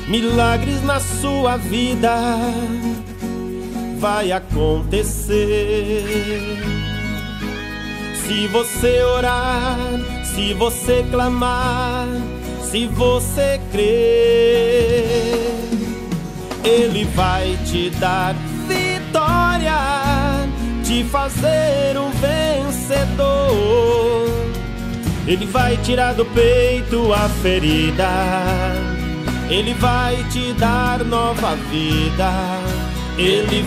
milagres na sua vida vai acontecer. Se você orar, se você clamar, se você crer, Ele vai te dar vitória, te fazer um vencedor. Ele vai tirar do peito a ferida, Ele vai te dar nova vida. Ele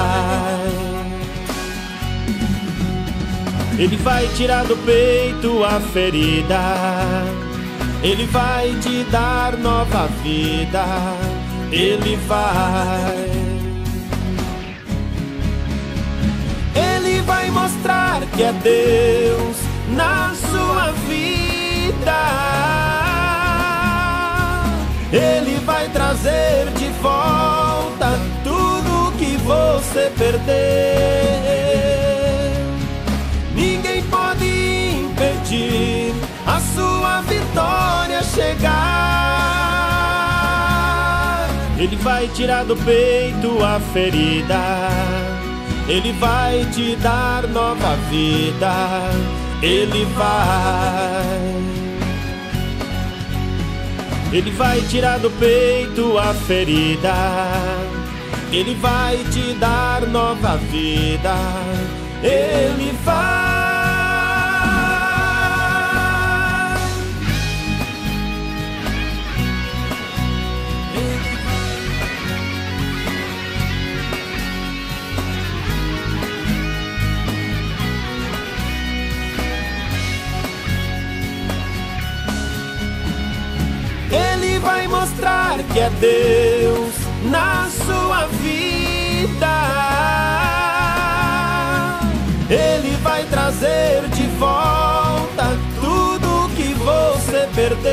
vai tirar do peito a ferida, Ele vai te dar nova vida. Ele vai mostrar que é Deus na sua vida. Ele vai trazer de volta tudo que você perdeu. Ninguém pode impedir a sua vitória chegar. Ele vai tirar do peito a ferida, Ele vai te dar nova vida. Ele vai tirar do peito a ferida, Ele vai te dar nova vida. Ele vai. Ele vai mostrar que é Deus na sua vida. Ele vai trazer de volta tudo que você perdeu.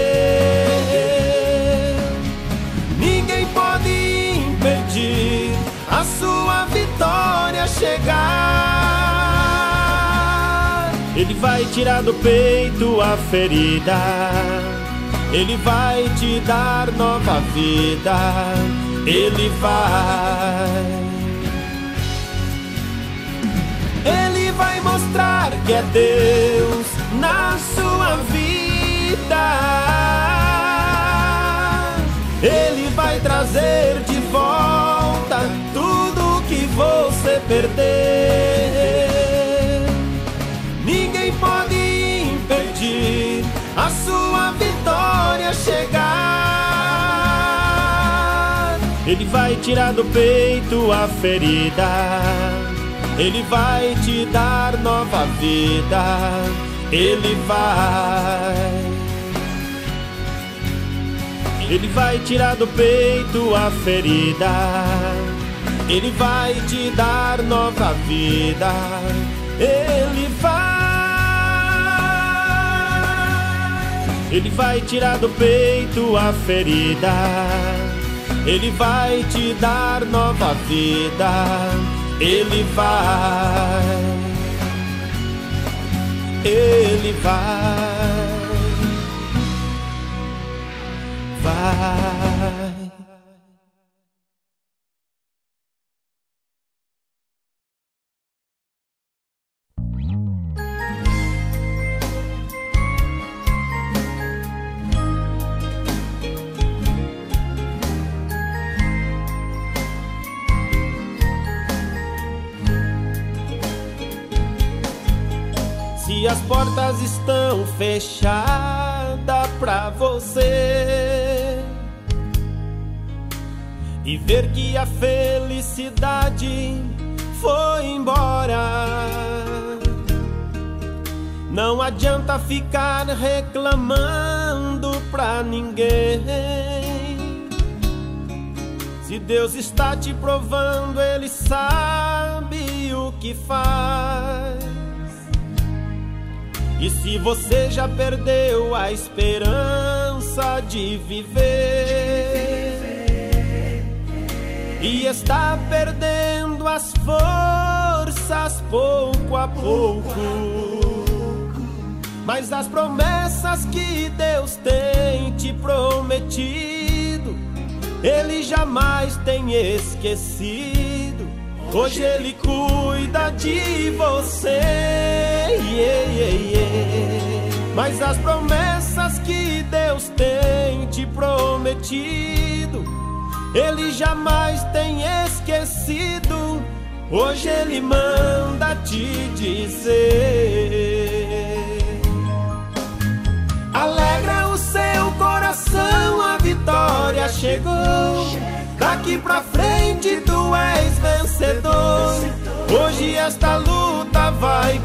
Ninguém pode impedir a sua vitória chegar. Ele vai tirar do peito a ferida, Ele vai te dar nova vida. Ele vai mostrar que é Deus na sua vida. Ele vai trazer de volta tudo que você perdeu. Ninguém pode impedir a sua vitória chegar. Ele vai tirar do peito a ferida, Ele vai te dar nova vida. Ele vai tirar do peito a ferida, Ele vai te dar nova vida. Ele vai tirar do peito a ferida, Ele vai te dar nova vida. Ele vai. Se as portas estão fechadas pra você e ver que a felicidade foi embora, não adianta ficar reclamando pra ninguém. Se Deus está te provando, Ele sabe o que faz. E se você já perdeu a esperança de viver e está perdendo as forças pouco a pouco, mas as promessas que Deus tem te prometido Ele jamais tem esquecido. Hoje Ele cuida de você. Mas as promessas que Deus tem te prometido, Ele jamais tem esquecido. Hoje Ele manda te dizer: alegra o seu coração, a vitória chegou. Daqui pra frente tu és vencedor. Hoje esta luta vai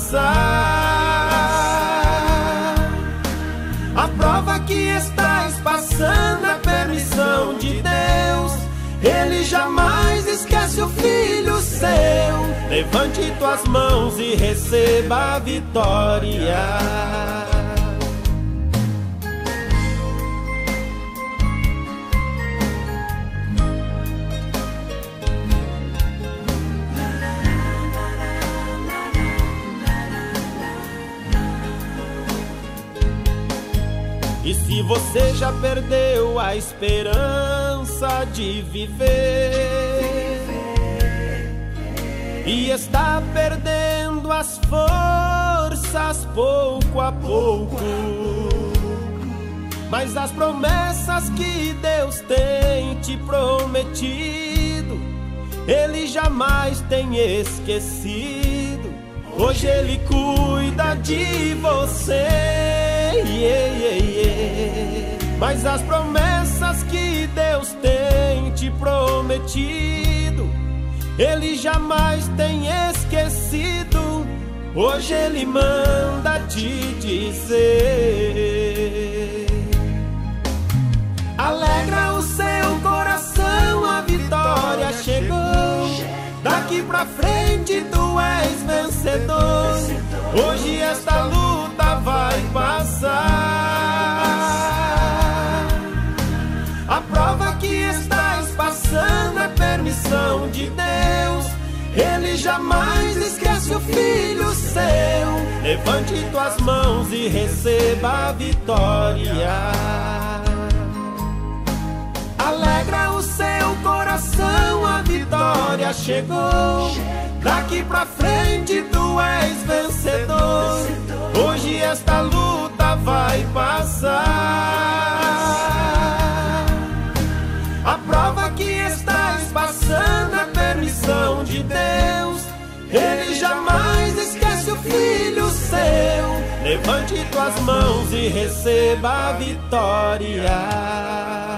passar. A prova que estás passando é permissão de Deus. Ele jamais esquece o filho seu. Levante tuas mãos e receba a vitória. E se você já perdeu a esperança de viver e está perdendo as forças pouco a pouco, mas as promessas que Deus tem te prometido, Ele jamais tem esquecido. Hoje Ele cuida de você. Mas as promessas que Deus tem te prometido, Ele jamais tem esquecido. Hoje Ele manda te dizer: alegra o seu coração, a vitória chegou. Daqui pra frente tu és vencedor. Hoje esta luta vai passar. A prova que estás passando é permissão de Deus. Ele jamais esquece o filho seu. Levante tuas mãos e receba a vitória. Alegra o seu coração, a vitória chegou. Daqui pra frente tu és vencedor. Hoje esta luta vai passar. A prova que estás passando é permissão de Deus. Ele jamais esquece o filho seu. Levante tuas mãos e receba a vitória.